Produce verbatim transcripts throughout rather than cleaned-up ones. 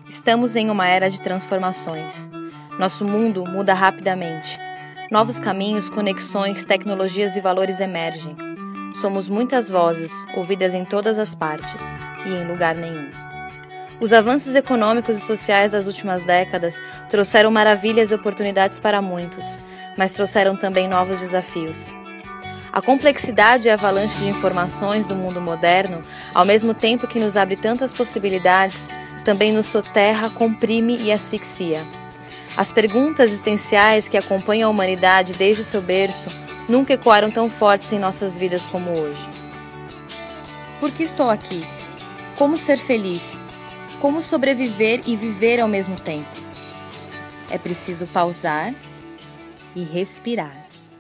Estamos em uma era de transformações. Nosso mundo muda rapidamente. Novos caminhos, conexões, tecnologias e valores emergem. Somos muitas vozes, ouvidas em todas as partes, e em lugar nenhum. Os avanços econômicos e sociais das últimas décadas trouxeram maravilhas e oportunidades para muitos, mas trouxeram também novos desafios. A complexidade e a avalanche de informações do mundo moderno, ao mesmo tempo que nos abre tantas possibilidades, também nos soterra, comprime e asfixia. As perguntas existenciais que acompanham a humanidade desde o seu berço nunca ecoaram tão fortes em nossas vidas como hoje. Por que estou aqui? Como ser feliz? Como sobreviver e viver ao mesmo tempo? É preciso pausar e respirar.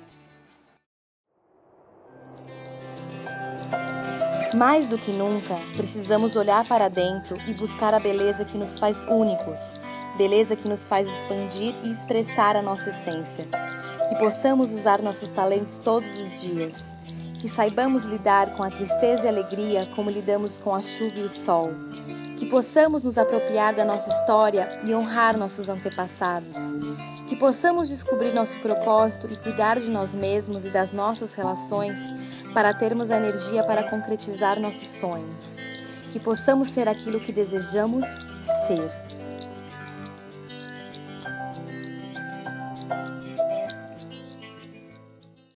Mais do que nunca, precisamos olhar para dentro e buscar a beleza que nos faz únicos, beleza que nos faz expandir e expressar a nossa essência. Que possamos usar nossos talentos todos os dias. Que saibamos lidar com a tristeza e a alegria como lidamos com a chuva e o sol. Que possamos nos apropriar da nossa história e honrar nossos antepassados. Que possamos descobrir nosso propósito e cuidar de nós mesmos e das nossas relações para termos a energia para concretizar nossos sonhos. Que possamos ser aquilo que desejamos ser.